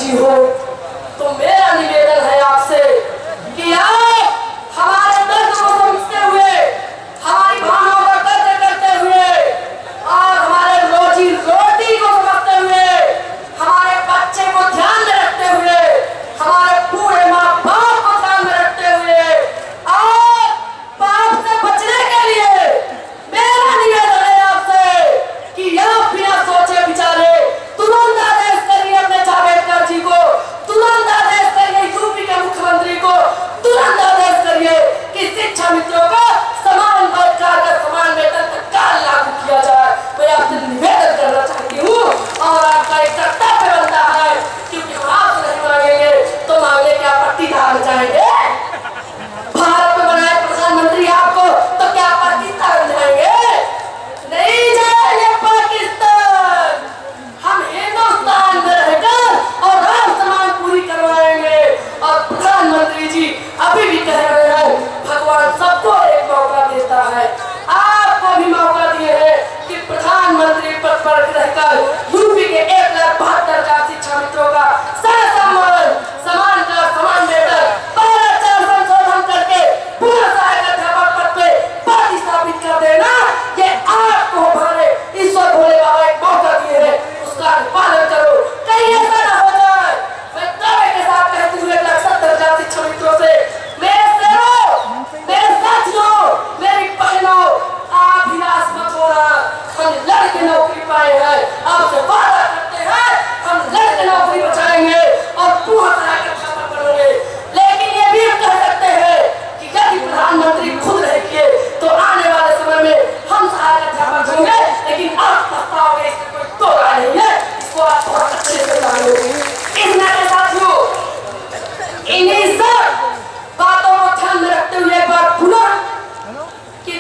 बच्ची हो, तो मेरा निवेदन है आपसे कि आप हमारे दर्द को समझते हुए, हमारी भावनाओं का कदर करते हुए और हमारे रोजी रोटी को समझते हुए, हमारे बच्चे को ध्यान में रखते हुए, हमारे पूरे माँ बाप को ध्यान में रखते हुए और पाप से बचने के लिए मेरा निवेदन है आपसे कि आप बिना सोचे विचारे तुरंत आदेश करिए अपने जावेडकर जी को, तुरंत आदेश करिए यूपी के मुख्यमंत्री को, तुरंत आदेश करिए कि शिक्षा मित्रों को समान रोजगार का समान वेतन तत्काल लागू किया जाए। मैं आपसे निवेदन करना चाहती हूँ और आपका एक कर्तव्य बनता है, क्योंकि हम आपसे नहीं मांगेंगे तो मांगने की आपत्ति धार जाएंगे। भारत में बनाए प्रधानमंत्री आपको तो क्या पाकिस्तान जाएंगे? नहीं जाएंगे पाकिस्तान। हम हिंदुस्तान में रहकर और राष्ट्र समान पूरी करवाएंगे। और प्रधानमंत्री जी अभी भी कह रहे हैं भगवान सबको एक मौका देता है, आपको भी मौका दिए हैं कि प्रधानमंत्री पद पर रहकर यूपी के 1,72,000 शिक्षा मित्रों का समान कर समान वेतन 12 संशोधन करके पूरा सहायक अध्यापक पद पे पद स्थापित कर देना, ये आपको हमारे ईश्वर भोले बाबा एक मौका दिए हैं, उसका पालन करो। कहीं ऐसा ना हो जाए। मैं दावे के साथ कहती हूँ 1,70,000 शिक्षा मित्रों से, मेरे शेरों, मेरे साथियों, मेरी बहनों, आप निराश मत होना। हम लड़के नौकरी पाए हैं, आपसे वादा करते हैं हम लड़के नौकरी बचाएंगे और पूरा सहायक अध्यापक बनोगे। लेकिन ये भी कह सकते हैं कि यदि प्रधानमंत्री खुद रह किए तो आने वाले समय में हम सहायक अध्यापक होंगे, लेकिन आप पछताओगे, इसमें कोई दो राय नहीं है, इसको आप बहुत अच्छे से जानोगे। इस नाते साथियों, इन्हीं सब बातों को ध्यान में रखते हुए एक बार पुनः कि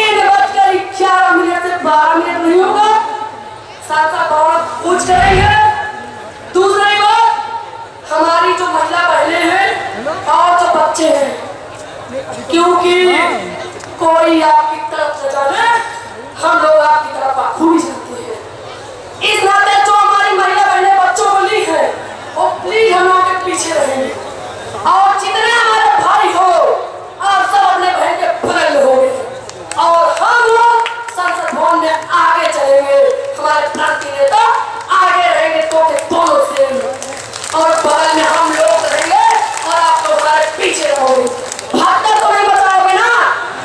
3:11 से 12 नहीं होगा, साथ पूछ करेंगे। दूसरी बात, हमारी जो महिला बहनें हैं और जो बच्चे हैं, क्योंकि कोई आपकी तरफ न जाने, हम लोग आपकी तरफ खूबी जाते हैं। इस नाते जो हमारी महिला बहनें बच्चों को ली है, वो प्लीज हम लोग के पीछे रहेंगे और जितने हमारे भाई हो आप सब अपने बहन के बगल में होंगे और हम लोग संसद भवन में आगे चलेंगे। हमारे प्रांतीय नेता आगे रहेंगे तो के दोनों से और बगल में हम लोग रहेंगे और आप लोग हमारे पीछे रहोगे। भागकर तो नहीं बचाओगे ना?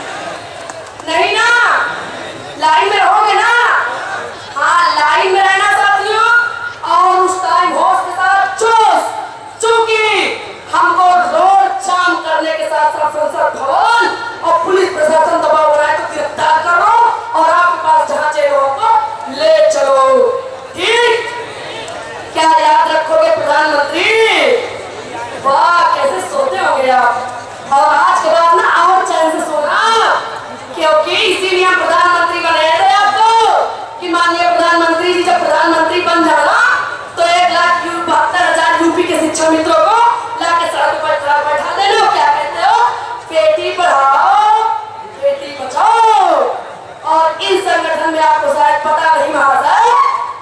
नहीं ना? लाइन में रहोगे ना? हाँ, लाइन में रहना साथियों और उस टाइम होश के साथ जोश, चूंकि हमको रोड जाम करने के साथ साथ संसद भवन और पुलिस प्रशासन दबाव बनाए तो गिरफ्तार करो और आपके पास जहाँ चाहिए हो तो ले चलो। ठीक? क्या याद रखोगे प्रधानमंत्री? वाह, कैसे सोते होंगे आप। और आज के बाद ना और चैन से सोना, क्योंकि इसीलिए हम प्रधानमंत्री बनाए थे आपको कि माननीय प्रधानमंत्री जी जब प्रधानमंत्री बन जाना तो 1,72,000 यूपी के शिक्षा मित्रों को लाके सड़क पर बैठा देना। क्या कहते हो? बेटी पढ़ाओ बेटी बचाओ। और इस संगठन में आपको शायद पता नहीं महाशय,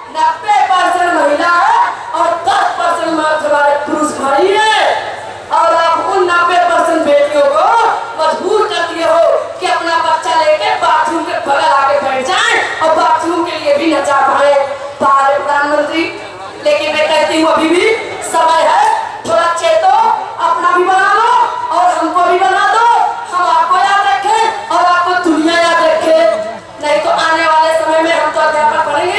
90% महिला है और 10% हमारे पुरुष भाई है। और आप उन 90% बेटियों को मजबूर कर दिए हो कि अपना बच्चा लेके बाथरूम के बगल आके बैठ जाए और बाथरूम के लिए भी न जा पाए प्रधानमंत्री। लेकिन मैं कहती हूँ अभी भी समय है, थोड़ा चेतो, अपना भी बना लो और हमको भी बना दो। हम आपको याद रखें और आपको दुनिया याद रखे, नहीं तो आने वाले समय में हम तो अध्यापक बनेंगे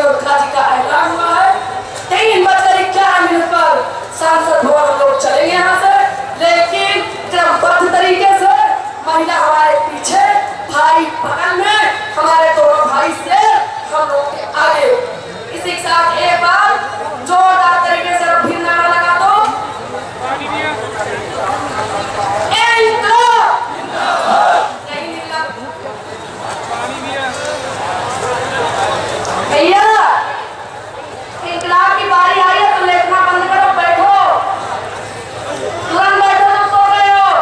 मुख्यमंत्री जी का ऐलान हुआ है। 3:11 पर सांसद भवन हम लोग चलेंगे यहाँ से, लेकिन क्रमबद्ध तरीके से महिला हमारे पीछे, भाई बगल में, हमारे दोनों भाई से हम लोग के आगे। इसी के साथ एक बार जोरदार तरीके से फिर नारा लगा दो, भैया इंकलाब की बारी आई है तो लेटना बंद करो, बैठो, तुरंत बैठो, तुम सो रहे हो।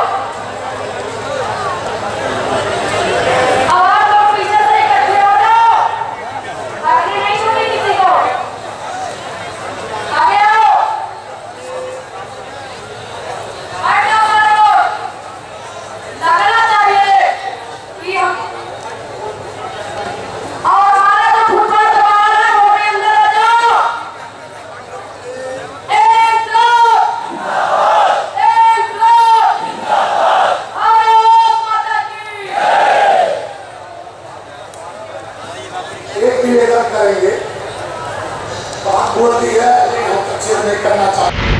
आवाज लोग पीछे से इकट्ठे हो जाओ, आगे नहीं सुनी किसी को, आगे आओ, बैठ जाओ सारे लोग। लगना चाहिए कि हम और हमारे तो फुटबॉल से बाहर है, वो भी अंदर आ जाओ। एक निवेदन करेंगे, बात बोल दी है लेकिन हम अच्छे नहीं करना चाहते।